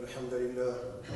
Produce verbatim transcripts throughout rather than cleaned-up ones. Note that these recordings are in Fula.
الحمد لله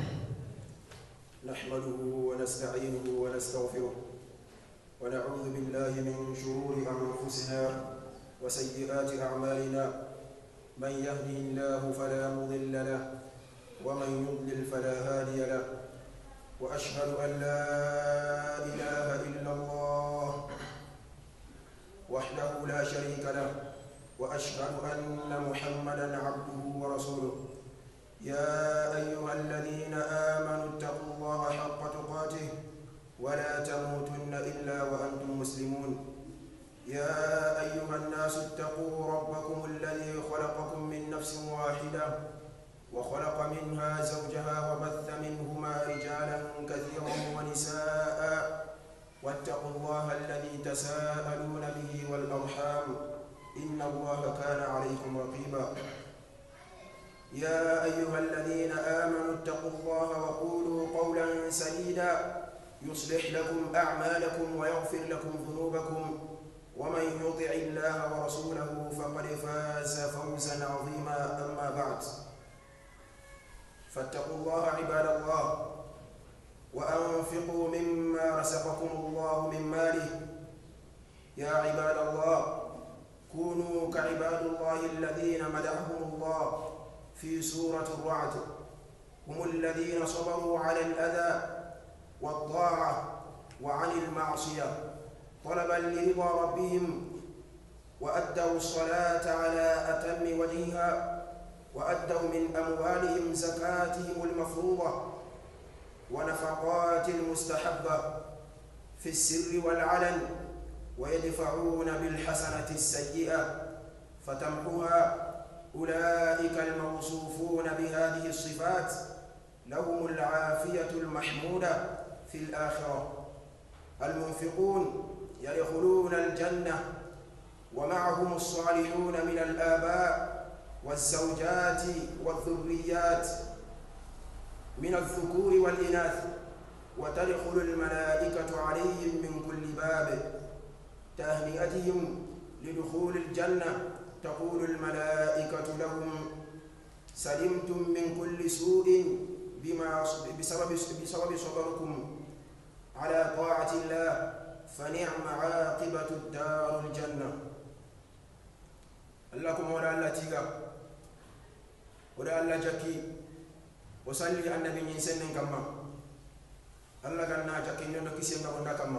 نحمده ونستعينه ونستغفره ونعوذ بالله من شرور أنفسنا وسيئات أعمالنا من يهده الله فلا مضل له ومن يضلل فلا هادي له وأشهد أن لا إله إلا الله وحده لا شريك له وأشهد أن محمدًا عبده ورسوله يا أيها الذين آمنوا اتقوا الله حق تقاته ولا تموتن إلا وأنتم مسلمون يا أيها الناس اتقوا ربكم الذي خلقكم من نفس واحدة وخلق منها زوجها وبث منهما رجالا كثيرا ونساء واتقوا الله الذي تساءلون به والأرحام إن الله كان عليكم رقيبا يا أيها الذين آمنوا اتقوا الله وقولوا قولا سديدا يصلح لكم أعمالكم ويغفر لكم ذنوبكم ومن يطع الله ورسوله فقد فاز فوزا عظيما أما بعد فاتقوا الله عباد الله وأنفقوا مما رزقكم الله من ماله يا عباد الله كونوا كعباد الله الذين مدحهم الله في سورة الرعد هم الذين صبروا على الأذى والطاعة وعن المعصية طلبا لرضا ربهم وأدوا الصلاة على أتم وجهها وأدوا من أموالهم زكاتهم المفروضة ونفقات المستحبة في السر والعلن ويدفعون بالحسنة السيئة فتمحوها أولئك الموصوفون بهذه الصفات لهم العافية المحمودة في الآخرة المنفقون يدخلون الجنة ومعهم الصالحون من الآباء والزوجات والذريات من الذكور والإناث وتدخل الملائكة عليهم من كل باب تهنئتهم لدخول الجنة تقول الملائكة لهم سلمتم من كل سوء بما بسبب بسبب صبركم على طاعة الله فنعم عاقبة الدار الجنة. اللهم ولا الله تيغا ولا الله جكي وصلي على النبي سنن كما الله كنا جكي نو كيسنا وندا كما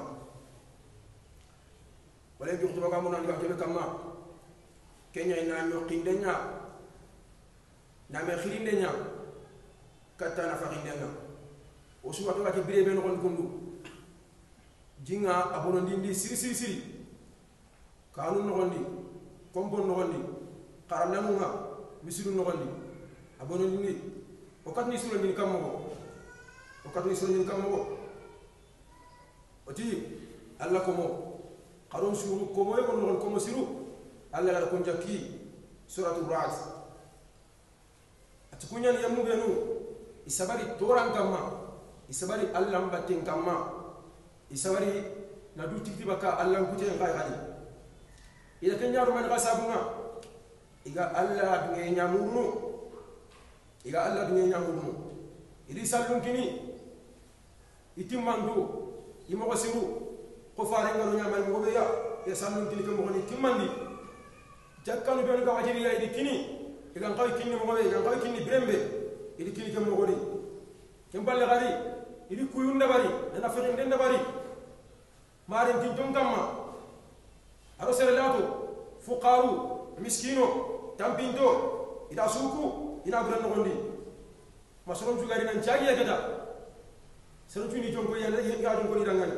ولا يجوز تبغى من عندك كما كenya ina nyokindenya na me khirindenya kata na fakindenya osu watu wake bire beno kon kundu jinga abono ndindi siri siri siri kanu no gondi kombo no gondi qaralamu nga misiru no gondi abono ndindi okat ni suru ndini kammo okat ni suru ndini kammo oti alla komo qaron suru komo e kon no komo siru Allah la kunjaki suratul Ra'd atukunya ni yamu benu isabari toran kama isabari Allah mbatin kama isabari na du tikti baka Allah kute ngai hadi ila kenya ruman kasabunga iga Allah dunge nyamurnu iga Allah dunge nyamurnu ili salun kini itimmandu imoko siru ko faare ngalo nyamal mo be ya ya salun kini ko mo ni timmandi jakkanu ben ga wajiri ya idi kini igan qaw kini mo be igan qaw kini brembe idi kini kam mo gori kem balle gari idi kuyunda bari na fere ndenda bari marin tin ton kamma aro serelato fuqaru miskino tampinto ida suku ina bran no gondi masoron jugari nan jagi ya gada sero tuni ton ko yalla ya don ko ni dangani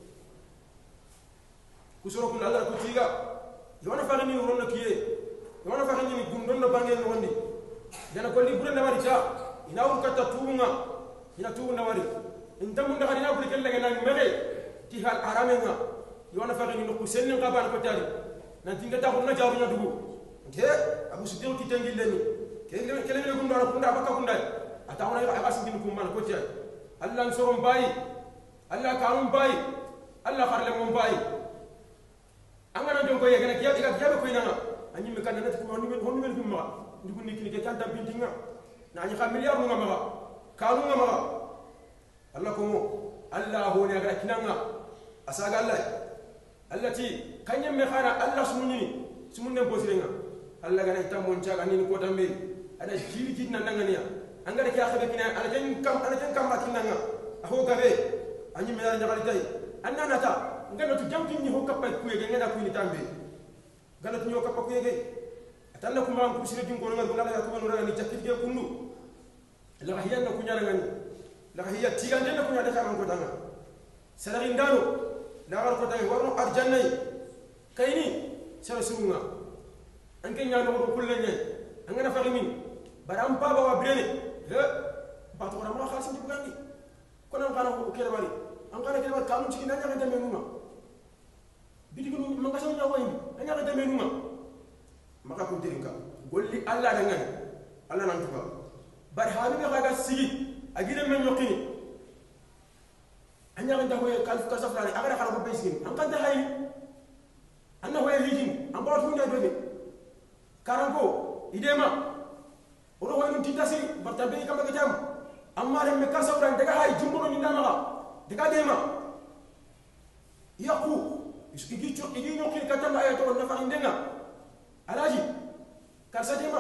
kusoro kun Allah ko tiga yona faani ni wonna kiye yona faani ni gundon no bangen no wandi dana ko li burenda mari cha ina won kata tuunga ina tuuna wari intam nda khadina ko kelle ngana mege ti hal aramenga yona faani ni ko senni qaban ko tari nan tinga ta ko na jaru na dugu ke abu sudin ki tangil leni kelle kelle le gundon ko nda baka kunda atawna ya agas bin ko man ko tiya Allah sorom bayi Allah kaum bayi Allah kharle mom bayi angana jonko yegena kiya kiya kiya ko inanga anyi me kanana ko honni men honni men bimma ndiku nikini ke kanta bintinga نعني خا مليار نغا مغا كانو مغا الله كومو الله هو نغا كنانا اساغا الله التي كان يمي خانا الله سمني سمني بوسرينا الله غنا تامون جاغا ني كو تامبي ada jiri jiri nandangania angara ki akhabe kina ala jen kam ala jen kam matinanga aho gabe anyi mena nyagali tay annana ta ngana tu jamti ni ho kapay kuye ngana ku ni tambe ngana tu nyo kapay kuye ge atanna kuma an kusire jin ko ngal ngala ya ko no ni jakki ge kunu la hiya na kunya ngani la hiya tigande na kunya de kam ko tanga sadari ndano la gar ko tay warno arjanna kayni sara sunga anke nyaano ko kullenya angana fagimin baram baba wa brene he batu ko ma khasim di bugandi ko nan kana ko kere bari an kana kere bari kamun cikin nanya ngata menuma bidigu no manga sawu nyawo indi nanya ngata menuma maka ko tirinka golli alla da ngani alla nan tuba bar halu ga ga sigi agire men yokini anya ngata ko kal ka safra agara khara ko beskin an kan da hay anna ho yijin an ba tu nda dobe karanko idema ono hoynum titasi bartabe kam ga jam amma dem me kasa uran daga hay jumbo ni ndama daga dema yaqu igi cho igi nyoki katam ayato na fa indenga alaji kasa dema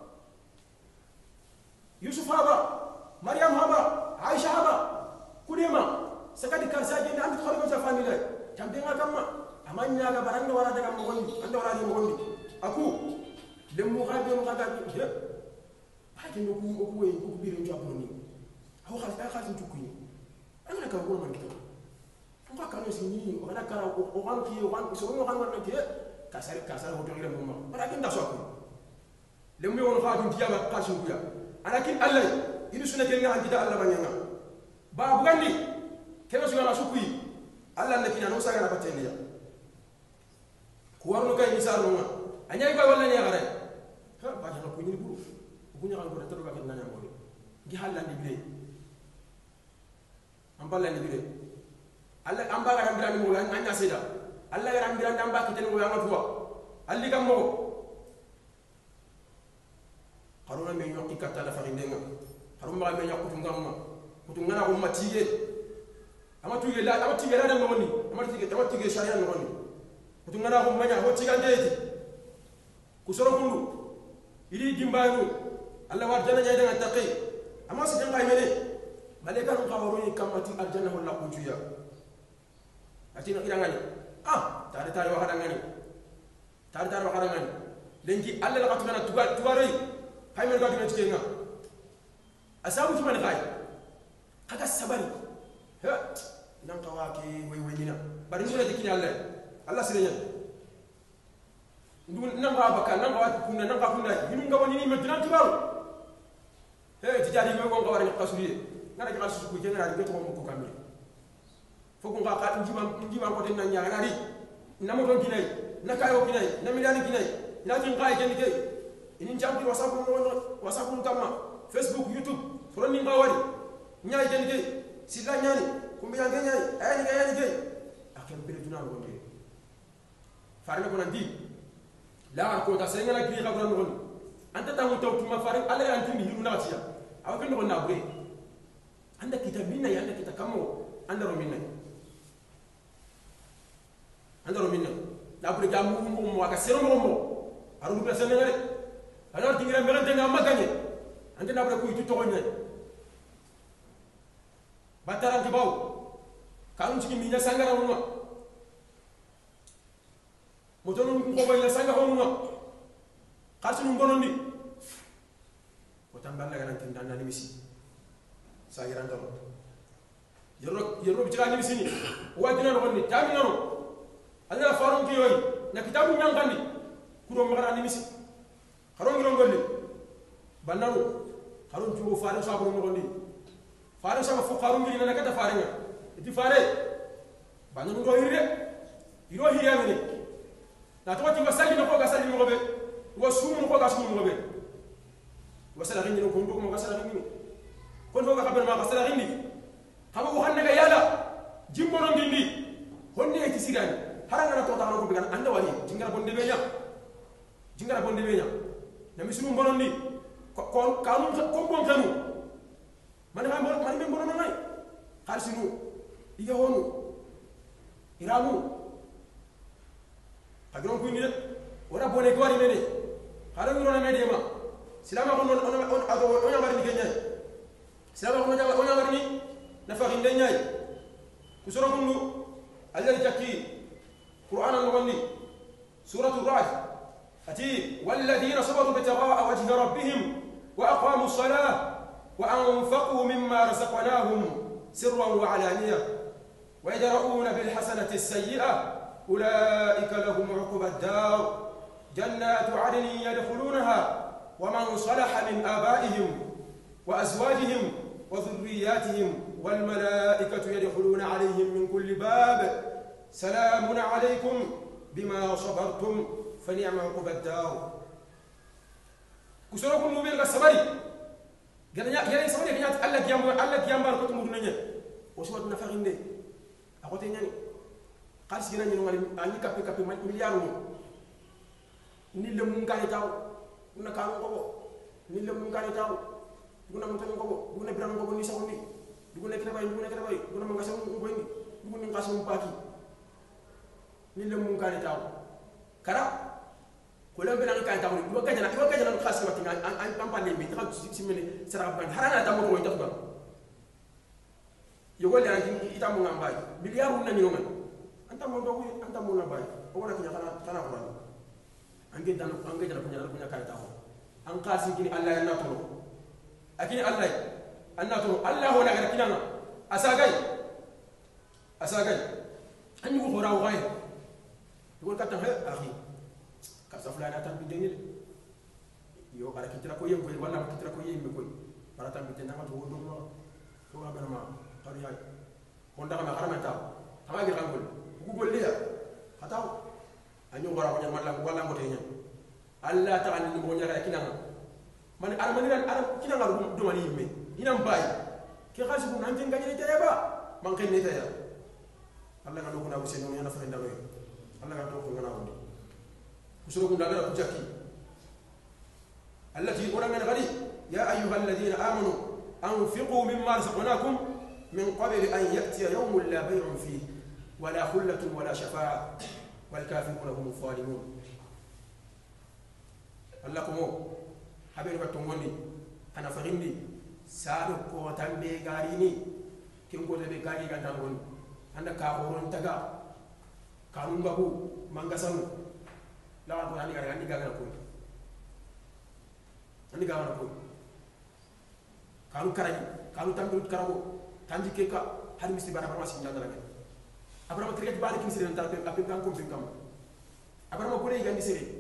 yusuf haba maryam haba aisha haba kudema sakadi kasa je ndan khol ko sa famille tambenga kamma amanya ga baranga wala daga mo gondi ando wala ni mo gondi aku lemu gabe mo gabe he hake no ku ku we ku bire njo aboni aw khal ta khal njuku ni ana ka ko man kita ko ka no sini o ana kara o o wan ki o wan so no kan man ke kasar kasar ho dole mo para kin da so ko lemu won khadun tiyama qashin kuya ana kin allah ini sunate nga andi da allah banyanga ba bugandi keno sugana sukui allah na kina no saga na bateliya ko warno kay misal no anya ko wala nya gare ha ba jana ko ni buru bu nya ko tan ba ken nanya mo gi halandi bile am balla ni bile alla am ba garam birani mo lan anya seda alla garam birani am ba kiten mo yanga tuwa alli kam mo haruna me nyokki katta la fari ndenga haruma me nyokku tungama kutungana ko matige ama tuge la ama tige la no ni ama tige ama tige sharia no ni kutungana ko manya ho tiga ndeti kusoro kundu ili jimbayu Allah war jana nyay da taqi amma si janga mele maleka no khawaro ni kamati aljanna wala kujuya atina irangani ah tare tare wa hadangani tare tare wa hadangani lenki Allah la katuna tuga tugaroi hay men gaduna tikenga asabu ti man khay kaka sabari he nan kawaki way way nina bari ngula dikini Allah Allah sirenya ndu nanga baka nanga wat kunna nanga kunna hinu ngawani ni medina tubaru he tijari me ko ngawari qasuriye ngara ki qasu ku jenga ri beto mo ko kammi foku nga ka njima njima ko den nanya ngari namo don kinai nakayo kinai namilani kinai ina tin qay ken kay inin jambi whatsapp mo whatsapp mo tamma facebook youtube foroni ngawari nyaay ken kay silla nyani kumbi yang nyani ayani ayani kay akem bele duna ko ngi farme ko nandi la ko ta senga la kiri ka ko non anta tamu taw tuma farin ala ya antini hiru na tiya aw ken no na bure anda kita minna ya anda kita kamo anda ro minna anda ro minna la bure jamu mo mo ka sero mo mo aru be senga re ala tingira merante nga maganye anda na bure ko itu to nya bataran ke baw kalun ci minna sangara mo mo tono ko ko ya sanga ho mo kasu ngono ndi ko tambal la ganan tindan na misi sa yiran do yoro yoro bi tira ni misi ni wadina no ni tami no alla farum ki yoy na kitabu nyangandi kuro magara ni misi xaro ngiro ngolli bannaru xaro jugo faare sa ko ngondi faare sa fu xaro ngiri na kata faare nga ti faare bannaru do hirre iro hirya ngani na to ti masali no ko ga sali mo be wa sumu ko ga sumu mo be wa sala rinni ko ndo ko ga sala rinni ko ndo ga xabar ma ga sala rinni xama ko xanna ga yala jimbo no ndindi honne ti sigani haranga na to ta ko be anda wali jingara bonde be nya jingara bonde be nya na misunu mbonon ni kon kanun ko bon kanu man ha man men bono ngay khalsinu iga honu iramu agron ko ni de wala bone ko wari mene hada ngiro na mede ma silama ko non on on ado on yamari ni kenya silama ko on yamari ni na fakin de nyay ku soro ko nu alladhi takki qur'an al-mughni suratu ar-ra'd ati walladhina sabaru bitagha'a wajhi rabbihim wa aqamu as-salah wa anfaqu mimma razaqnahum sirran wa 'alaniyah wa yadra'una bil hasanati as-sayyi'ah أولئك لهم عقبى الدار جنات عدن يدخلونها ومن صلح من آبائهم وأزواجهم وذرياتهم والملائكة يدخلون عليهم من كل باب سلام عليكم بما صبرتم فنعم عقبى الدار كسركم مبين السبري قال يا يا سبري قال الله كيام الله كيام بارك تمرنا وشو نفعين ده أقول تاني قال سينا نيو مالي اني كابي كابي مليار مو ني لم غاني تاو كنا كانو كوبو ني لم غاني تاو كنا متن كوبو كنا برام كوبو ني ساوني كنا كنا باي كنا كنا باي كنا ما غاسو كوبو ني كنا غاسو باكي ني لم غاني تاو كارا كولم بنا كان تاو دو غاجنا دو غاجنا خاص ما تي ان بامبالي بي تاو سيمني سرا بان حرانا تامو كوي تاو يقول لي انت تامو غامباي مليار نانيو مان anta mo dogu anta mo na bay o wona kinya kana kana ko ran ange dan ange dan punya punya kay taw an qasi kini allah ya natoro akini allah an natoro allah wona gara kinana asagay asagay anyu ko raw gay dugol katan he akhi ka sa fulana tan bi denil yo bara kitira ko yem ko wala kitira ko yem ko bara tan bi tenama to wodo no to ga bana ma qariya honda ma harama taw tama gi rangol Google dia atau anyo wara ko nyamala wala ngote nyam alla ta'ala ni mo nyara kinanga man armani ran aram kinanga do mani yimme inam bay ki khasi ko nanti ngani taya ba man ken ni taya alla ngalo ko na ko seno yana fa ndalo alla ga to ko ngana ko usuro ko ndagara ko jakki allati qura min ghadi ya ayyuhal ladina amanu anfiqu mimma razaqnakum min qabli an ya'tiya yawmun la bay'un fihi ولا خلة ولا شفاعة والكافرون هم الظالمون اللكم حبيبي بتموني أنا فهمني سادو كوتان بيغاريني كم كوتان بيغاري كان أنا كاورون تجا كارون بابو مانغاسانو لا أقول أنا كاري أنا كاري أقول أنا كاري أقول كارون كاري كارون تامبل كارو تانجي كيكا هذا مستي بارا بارا سينجا دلنا Abraham kriya bali kin sire ntal pe apin kan ko fin kam Abraham ko re gandi sire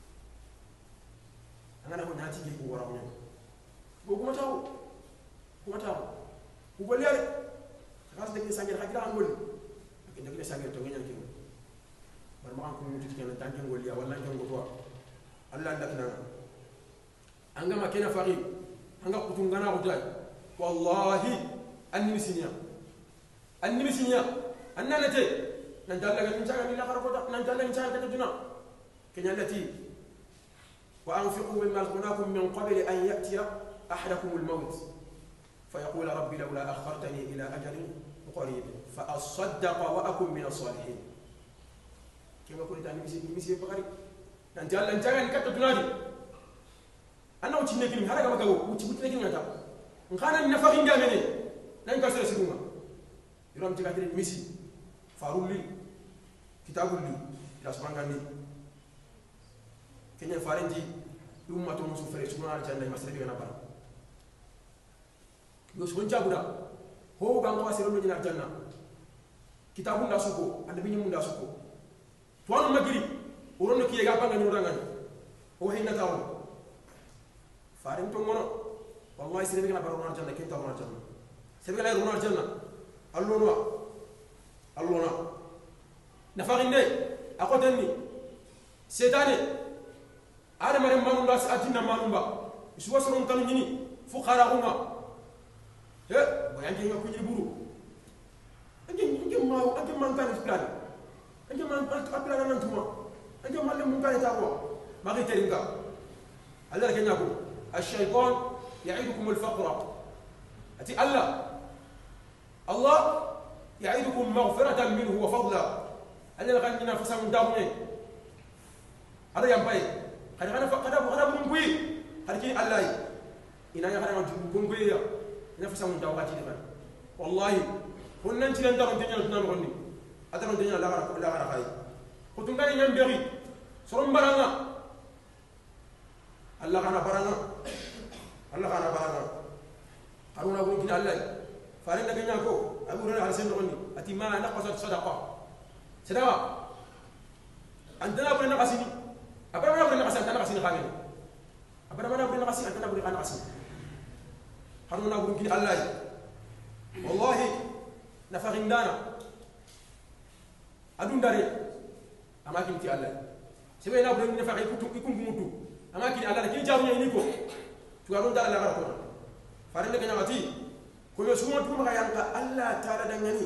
angana ko nyati gi ko wara ko ko ko mataw ko mataw ko golle ale ras de sangel hakira angol ak de sangel to ngel kin bar ma ko mutu ken tan ken golliya walla ken go to Allah ndakna angama kena faqi anga kutungana ko tay wallahi annimisinya annimisinya أن التي نجعل لك الإنسان من آخر قطع نجعل لك الإنسان كتجنا كنا التي وأنفقوا مما رزقناكم من قبل أن يأتي أحدكم الموت فيقول ربي لولا أخرتني إلى أجل قريب فأصدق وأكن من الصالحين كما قلت أنا مسيب مسيب بقري نجعل لك الإنسان كتجنا أنا وتشني كلمة هذا كما قالوا وتشبتني كلمة تا نخانا نفقين جامني ننكسر سلوما يرام تكاترين مسي farulli kitabulli ila subhanahu kenya farendi umma to musu fere suna janna masalabi na bar yo sun jabuda ho ga ngwa sero no jina janna kitabun da suko annabi nyum da suko to an magiri uron kiye ga banga nyura ngani o hinna tawo farin to mono wallahi sere ga bar no janna kenta no janna sere ga no janna allo no allona nafarinne akotenni setane ada mare manunda atina manumba isuwa soron kanu nyini fuqara umma he boyange ngako nyini buru anje anje ma anje man kan plan anje man plan nan tuma anje man le mun kan tawo magi teringa Allah kenya ko الشيطان يعيدكم الفقر أتي الله الله يعيدكم مغفرة منه وفضلا أنا لقد نفسه من داوني هذا ينبغي قد أنا فقد أنا بنقول هذا كي الله إن أنا أنا بنقول يا نفسه من داوني والله هن ننتي لندار الدنيا لنا نغني أترى الدنيا لا غير لا غير هاي قلت لنا ينبغي سرم برانا الله كان برانا الله كان برانا قالوا أقول كنا الله فارنا كنا كو أقول أنا على سن نغني أتي ما نقصت صدقة صدقة عندنا أقول نقصني أبدا ما أقول نقصني أنت نقصني خامل أبدا ما أقول نقصني أنت نقول نقصني قالوا أقول كنا الله والله نفخين دانا أدون داري أماكن تي الله سبعين أبدا نفخ يكون يكون بموتو أماكن الله لكن جاونا ينيكو تقولون دار الله غرقنا فارنا كنا ماتي كم يسوون تقول ما يانك الله تعالى دعني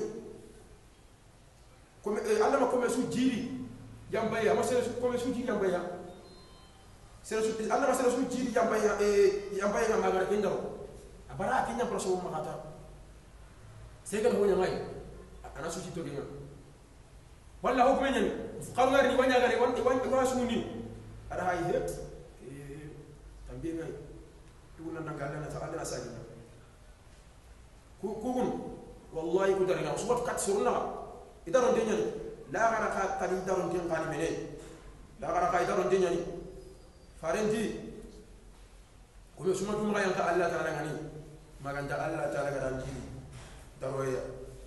كم الله ما كم يسوون جيري يامبايا ما سيرسو كم يسوون جيري يامبايا سيرسو الله ما سيرسو جيري يامبايا يامبايا ما غير كندرو أبرا كنا برسول ما كاتب سيكون هو يماي أنا سوتي توجينا ولا هو كمان قالوا غير نيوانيا غير وان وان وان سموني هذا هاي هيك تنبيه ماي تقول لنا قال لنا تعالى أساعدنا كون والله يقدر ينام صوت كات سرنا إذا رنديني لا غير كات كات إذا رندين قال مني لا غير كات إذا رنديني فارنتي كل سمعت ما ينك الله تعالى غني ما كان الله تعالى غني دروية.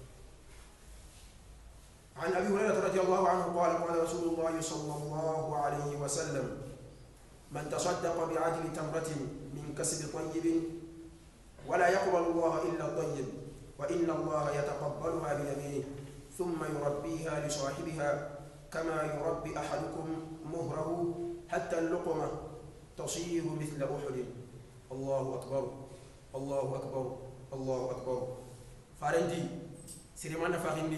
عن أبي هريرة رضي الله عنه قال قال رسول الله صلى الله عليه وسلم من تصدق بعدل تمرة من كسب طيب ولا يقبل الله إلا الطيب وإن الله يتقبلها بيمينه ثم يربيها لصاحبها كما يربي أحدكم مهره حتى اللقمة تصير مثل أحد. الله أكبر الله أكبر الله أكبر. فارندي سيرمان فارندي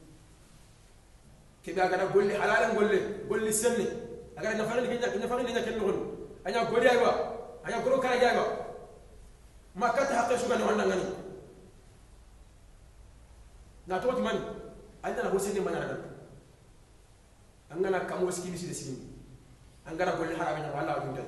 كيف أقدر أقول لي حلالا قول لي قول لي السنة أقدر نفرد كنا نفرد لنا كنا نقول أنا أقول يا إبا أنا أقول كذا يا إبا ما كنت حقي شو كانوا عندنا غني ناتوت من عندنا هو سنة من عندنا عندنا كم وسكين سيد سين عندنا قول لي حرامي ولا أجنده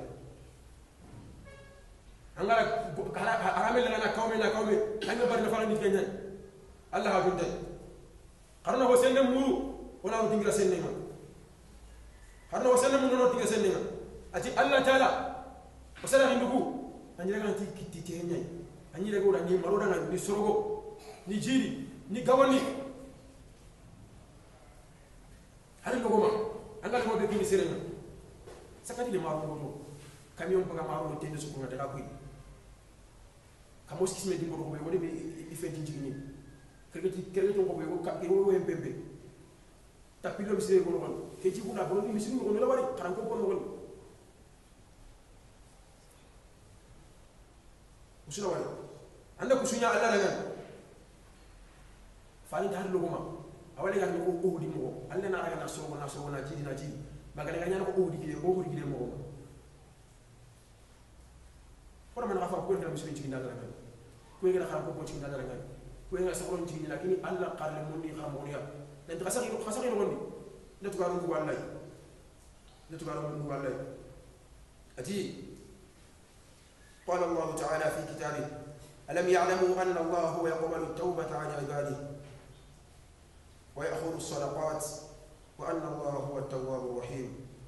عندنا حرامي لنا كومي لنا كومي عندنا برنا فرد كنا الله أجنده قرنا هو سنة مولو ولا نتيجة سنة قرنا هو سنة مولو نتيجة سنة أتي الله تعالى وسنة عندكو أنجلك أنتي كتير تهني أنجلك أقول أني مرورنا نسرقو نجيري نجواني هذا الكلام أنجلك ما بيكين سيرنا سكتي لما أقوله كم يوم بقى ما أقوله تيجي سكونا تلاقيه كموس كسمة دي مرور بيقول لي بيفيد جيني كريتي كريتي تونغو بيقول كيرو وين بيبي تابيلو مسيري يقولون كيجي كونا بقول لي مسيري يقولون لا باري كرانكو بقول وشنو ولا عندك وشنو الله لنا فاني دار لوما awali ga ko oudi mo alla na raga na so na so na jidi na jidi magana ga nyana ko oudi kile ko oudi kile mo ko man gafa ko ndam musulmi ci ndal raga ko ngi xaram ko ci ndal raga ko ngi sa ko ci lakini alla qarle mo ni xam mo ya dan xasari xasari no ngondi la tu garu wallahi la tu garu wallahi ati قال الله تعالى في كتابه ألم يعلموا أن الله هو يقبل التوبة عن عباده ويأخذ الصدقات وأن الله هو التواب الرحيم.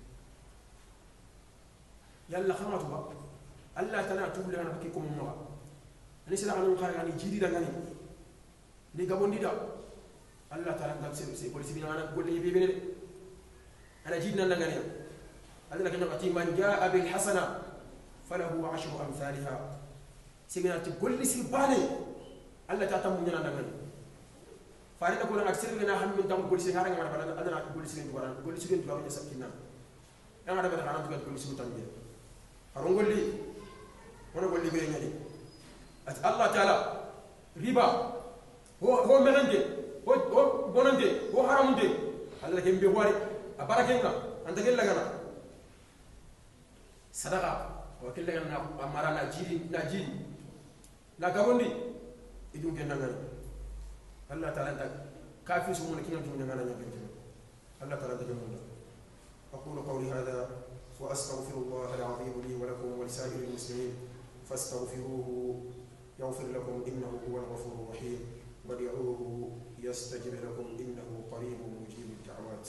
يلا خمرت بقى ألا تناتوا لنا بكيكم المرأة أنا سلا أنا مخارج أنا جيدي دعني لي قبون ديدا ألا تناتوا سير سير بوليس بينا أنا بقول لي بيبين أنا جيدنا دعني أنا لكن أتي من جاء بالحسنة فله عشر أمثالها سيجنا تقول لي سيباني ألا تعتمون لنا دعني فارد أقول أنا أكثر لنا هم من دام بوليس هارين أنا بدنا أنا بوليس لين دواران بوليس لين دواران يسكتنا أنا أنا بدنا أنا تقول بوليس متانية هارون قول لي وانا قول لي بيني لي الله تعالى ربا هو هو ملندي هو هو بونندي هو حرامندي الله كم بيواري أباركيننا أنت كل لغنا صدقة وكل لنا أمارا نجيري نجيري لا كوني يدون كنا نعمل الله تعالى كافي سمونا كنا جمنا نعمل الله تعالى تجمعنا أقول قولي هذا وأستغفر الله العظيم لي ولكم ولسائر المسلمين فاستغفروه يغفر لكم إنه هو الغفور الرحيم وادعوه يستجب لكم إنه قريب مجيب الدعوات.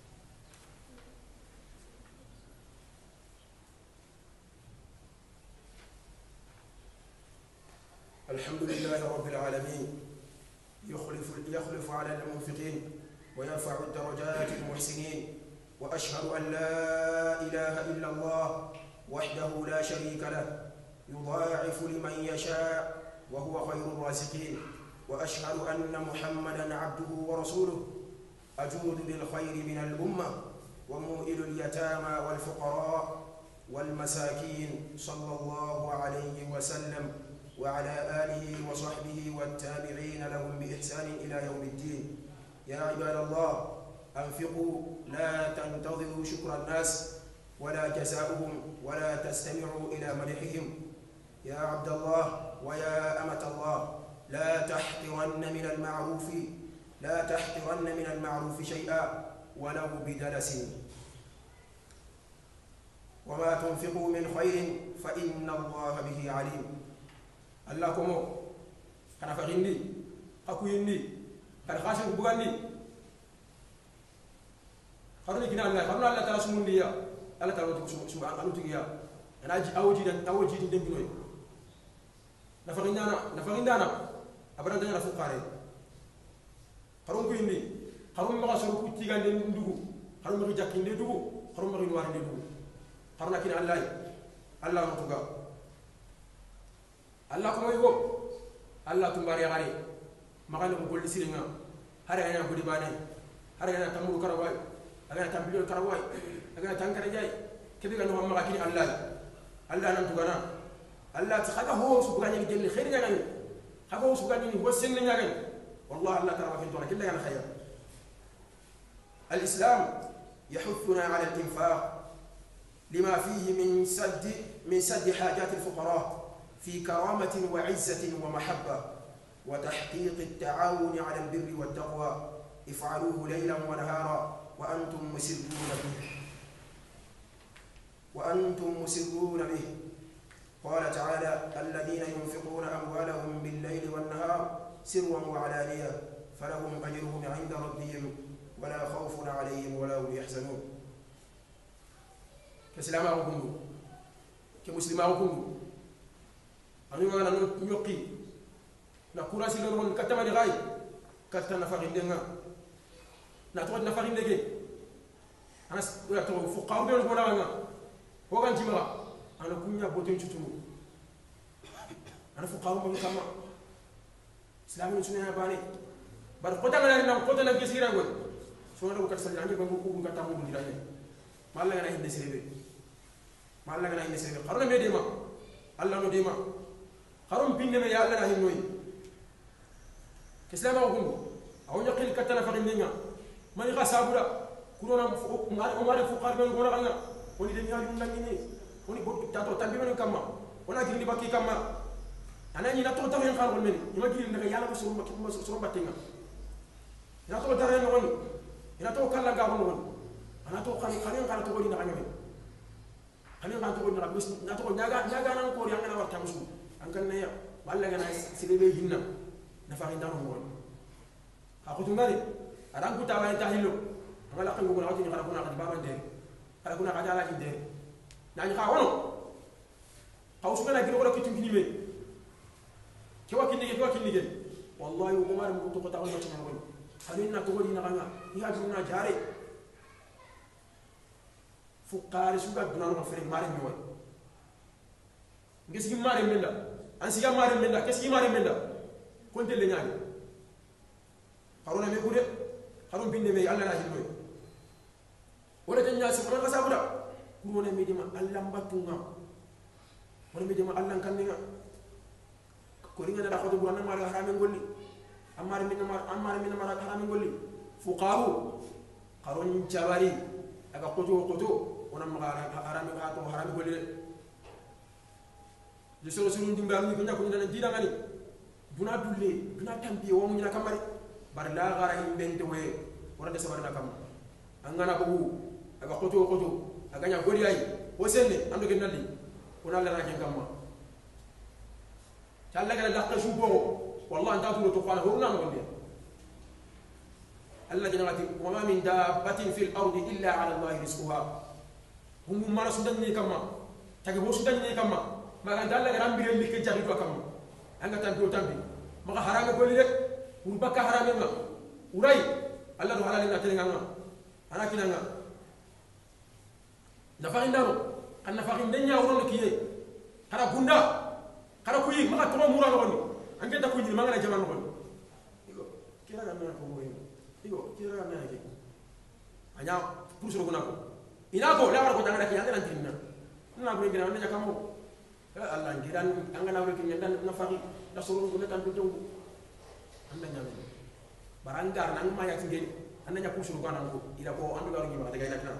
الحمد لله رب العالمين يخلف يخلف على المنفقين ويرفع الدرجات المحسنين، وأشهد أن لا إله إلا الله وحده لا شريك له يضاعف لمن يشاء وهو خير الرازقين، وأشهد أن محمدًا عبده ورسوله أجود بالخير من الأمة وموئل اليتامى والفقراء والمساكين صلى الله عليه وسلم وعلى آله وصحبه والتابعين لهم بإحسان إلى يوم الدين. يا عباد الله أنفقوا لا تنتظروا شكر الناس ولا جزاؤهم ولا تستمعوا إلى مدحهم. يا عبد الله ويا أمة الله لا تحقرن من المعروف لا تحقرن من المعروف شيئا ولو بدلس، وما تنفقوا من خير فإن الله به عليم. الله كمو كان فغيني أكويني كان خاشم بغاني خرني كنا الله خرنا الله تعالى سمون ليا الله تعالى سمون سمون أنا تيجيا أنا أجي أوجي دن أوجي دن دن بنوي نفغينا أنا نفغينا أنا أبدا دنا نفوقاري خرون كويني خرون ما سرو كتير عند ندوغو خرون ما يجاكين ندوغو خرون ما ينوار ندوغو خرنا كنا الله الله نتوجا الله كم يقول الله تمباري غاري ما كان يقول لسيرنا هذا أنا بدي باني هذا أنا تمر كرواي هذا أنا تمبيل كرواي هذا أنا تانكر جاي كذي كانوا هم مغاكين الله الله نتوجانا الله تخاطه هو سبحانه يجيب الخير يعني هذا هو سبحانه هو السن يعني والله الله ترى في الدنيا كلها يعني خير. الإسلام يحثنا على الإنفاق لما فيه من سد من سد حاجات الفقراء في كرامة وعزة ومحبة وتحقيق التعاون على البر والتقوى. افعلوه ليلا ونهارا وأنتم مسرون به وأنتم مسرون به قال تعالى الذين ينفقون أموالهم بالليل والنهار سرا وعلانية فلهم أجرهم عند ربهم ولا خوف عليهم ولا هم يحزنون. كسلامكم كمسلماكم أنا أنا نيوكي نكورا سيلون كتماني غاي كتنا نفارين دينا ناتوات نفارين ديجي أنا ولا تو فقار بيرن كونا أنا هو كان جمرا أنا كونيا بوتين شتومو أنا فقار ما بكما إسلامي نسوني باني بار كوتا أنا نام كوتا نبي سيرا قول شو أنا بكر سلي عني بقول كوكو كتامو بنديراني ما الله أنا هندي سيربي ما الله أنا هندي سيربي قرنا ميديما الله نوديما خرم بينما يا الله نهي نوي كسلام أقول أو يقول كتنا فقيننا ما يقع سابورا كورونا ما ما يفوقار من كورونا كنا وني دنيا يوم لانيني وني بود تاتو تامبي من كما ونا كيرني باكي كما أنا ني ناتو تامي خارج مني يما كيرني نك يالا بسرور ما كيما سرور باتينا ناتو دارين نوني ناتو كلا غاون نوني أنا تو خاني خاني خاني تو غادي نغاني خاني خاني تو غادي نغاني بس ناتو نياغا نياغا نان كوري أنا ورتا مسلم أنكر نيا بالله أنا سيدي هنا نفعين دارهم هون أخذ مالي أرام كتاب على تهيلو أما لا كنقول عادي نقرأ كنا قد بابا دير قال كنا قد على دير نعني خاونو قوس كنا كنا ولا كتير كنيمة كوا كنيجي كوا كنيجي والله وعمر مكتو قطعوا ما تنقول خلينا تقول هنا كنا يا جمنا جاري فقاري سوكا بنانو مفرين ماري ميوي كيس كي ماري مندا أنسي كم ماري مندا كيس كي ماري مندا كنت اللي نعني هارون أمي كوده هارون بين دمي الله ناهي نوي ولا تنيا سكران كسابودا كورونا أمي دم الله مبتونا ولا أمي دم الله كنينا كورينا نرى خدو برانا ماري حرامين قولي أمار من أمار أمار من أمار حرامين قولي فقارو هارون جباري أكا قطو قطو ونام حرامين قاتو حرامين قولي je soro suru ndimba ni ko nyako ni dina ngani duna dulle duna tambi wo mu nyina kamari bar la gara imbente we wala de sabarna kam angana ko aga khoto khoto aga nya gori ay o senne ando ke nalli ko nalla ra ke gamma talla gala dakka shu bo wallahi anta tu to qala hurna ngol Allah janati wa ma min dabbatin fil ardi illa ala Allah rizquha hum mara sudan ni kama tagi bo sudan ni kama maga dalla gara mbire li ke jari to kama anga tan do tambi maga harama ko li rek pour bakka harama ma uray Allah do halal na telenga nga ana kinanga nafa indaro kan nafa indenya wuro kiye kara gunda kara kuyi maga to mura no ni ange ta kuyi maga na jaman no iko kira ga na ko moy iko kira ga na ke anya pour soro gunako ina ko la ko tanga ki ande nan tinna na ko ngira ande jakamo Allah ngiran anga na wuro ki ndan na fari da soro ko tan to tongu anda nyame barangar nang ma yak ngeni anda nya pour soro gunako ila ko andu garu ngi ma daga ina kana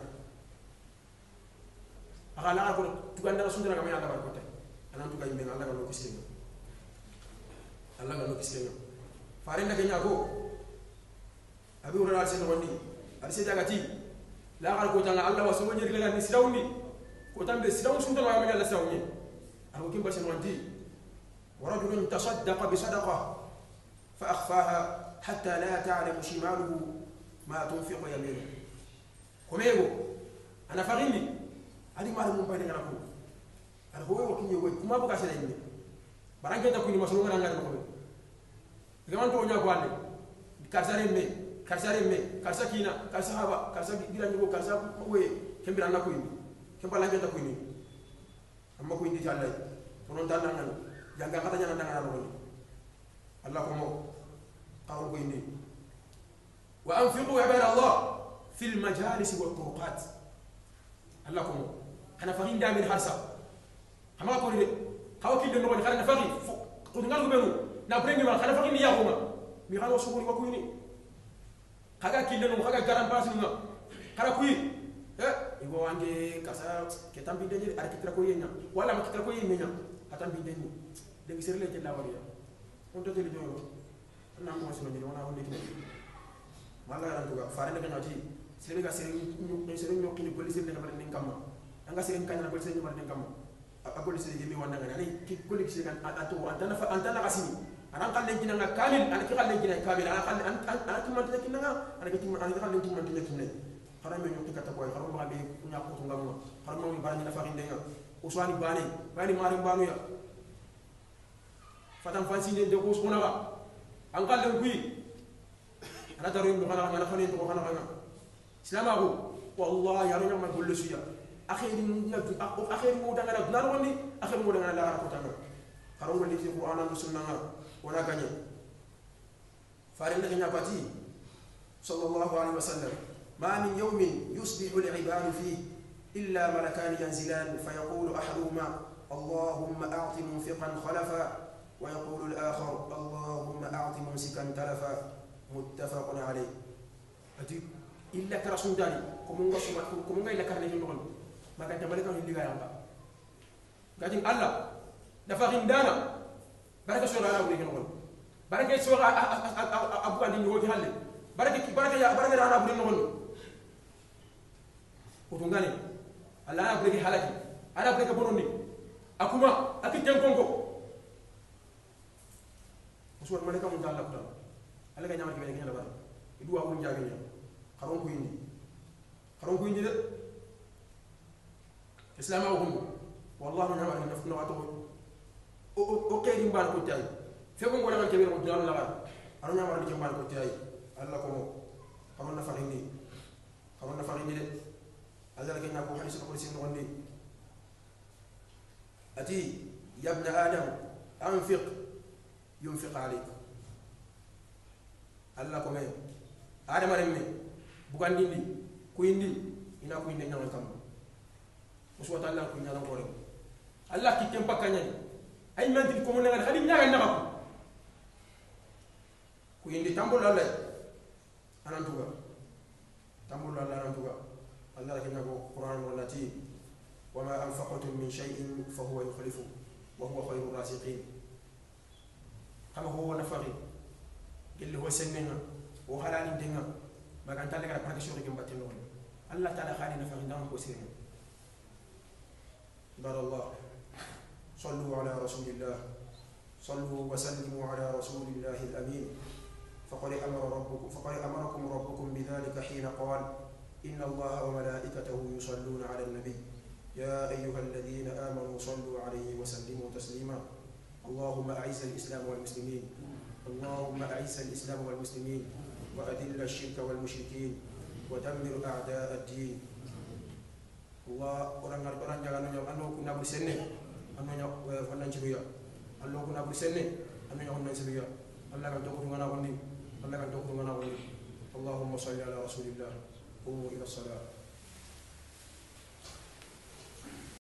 akala ko tuganda sundara ga ma yalla bar ko tay anan tuga yimbe Allah ga no kisenga Allah ga no kisenga fare ndake nya ko abi urala sen wonni ar se daga ti la gal ko tanga Allah wasu woni rila ni sirawni ko tambe siraw sunta ma yalla sirawni ar ko kimba sen wonti wa rajulun tasaddaqa bi sadaqa fa akhfaha hatta la ta'lamu shimaluhu ma tunfiqu yaminuhu komego ana farini adi mari mun bayde ngana ko ar ho wo kinye wo kuma buka sele ni baranke ta kuni masolo ngana ngana ko gaman to nya ko ande karsare me karsare me karsa kina karsa haba karsa gira ni ko karsa we kembira na ko ni kembala ngata ko ni amma ko indi Allah to non tan nan janga kata nya nan ngana ko Allah ko mo qawl ko indi wa anfiqu ibada Allah fil majalis wal turuqat Allah ko mo kana farin da min harsa hama ko ni kaw ki do no ni kana fari ko ngal ko benu na brengi ma kana farin ya ko ma mi xalo suguri ko ni kaga ki do no kaga garan pass ni kara kuyi eh ibo wange kasa ke tambi de ar ki tra ko yenya wala ma ki tra ko yenya atambi de ni de ngi serle ke la wari on to tele do na mo so ni wona on de ki mala ran to ga faare de ngati sere ga sere ñu sere ñu ki ni police de ngam ni kamma anga sere kanya na police de ngam ni kamma a police de mi wonna ngani ki police kan ato antana fa antana kasini ana kan len kinanga kamil ana ki kan len kinanga kamil ana kan ana ki man tin kinanga ana ki tin ana kan len tin man tin kinanga xara me ñu tikata boy xara ma be ñu ko to ngam xara mo ba ni na fa xinde nga uswani bani bani mari banu ya fatam fansine de ko sona ba an kan len kuyi ana daru ñu xana ngana fane to xana ngana silama ko wallahi yaro ñama golle suya akhiri na akhiri mo daga na nan woni akhiri mo daga la ko tanga xaro ngol ci qur'an ak sunna nga wala gagne faare na nya bati sallallahu alaihi wasallam ma min yawmin yusbihu al-ibad fihi illa malakan yanzilan fayaqulu ahaduhuma اللهم أعط منفقا خلفا ويقول الآخر اللهم أعط ممسكا تلفا متفق عليه أتي إلا كرسول داني كمونغا سما كمونغا إلا كرني نقول ما كان تبالي كان اللي غيره قاعدين الله دفعين دانا بركة سورة على أولي نقول بركة سورة أبو عندي نقول هلا بركة بركة يا بركة أنا أبو نقول وتونغاني الله أنا أبو حالتي أنا أبو بونوني أكما أكيد تنكونكو وسورة ملكة من الله كتاب الله كان يعمل كذا كذا بارك يدو أبو نجاكني خرون كويني خرون كويني ده إسلام أوهم والله من هذا النفط نواتو أوكي يمبار كتاي فيكم ولا من كبير مدلل لا أنا نعمل لك يمبار كتاي الله كمو خرون نفريني خرون نفريني ده هذا لكن أبو حنيفة يقول سين غني أتي يا ابن آدم أنفق ينفق عليك الله كمو آدم أرمي bukan dindi ku indi ina ku indi nyang kam uswa Allah ku nyang ko rek Allah ki kem pakanya ay man di ko mo ngal hadi nyaga naka ku indi tambul Allah anan tuga tambul Allah anan tuga Allah la kenako Quran wallati wama anfaqtum min shay'in fa huwa yukhlifu وهو خير الرازقين كما هو نفري اللي هو سننا وحلال دينا ما كان تلقى لك حاجه شغل جنب التنور الله تعالى خالي نفري دام كوسين عباد الله صلوا على رسول الله صلوا وسلموا على رسول الله الامين فقد امر ربكم فقد امركم ربكم بذلك حين قال ان الله وملائكته يصلون على النبي يا ايها الذين امنوا صلوا عليه وسلموا تسليما اللهم اعز الاسلام والمسلمين اللهم اعز الاسلام والمسلمين واذل الشرك والمشركين ودمر اعداء الدين الله orang orang jangan nyo anu kuna bersene anu nyo wannan cibiya Allah kuna bersene anu nyo wannan cibiya Allah kan tokuru ngana wonni Allah kan tokuru ngana wonni Allahumma salli ala rasulillah qumu ila salat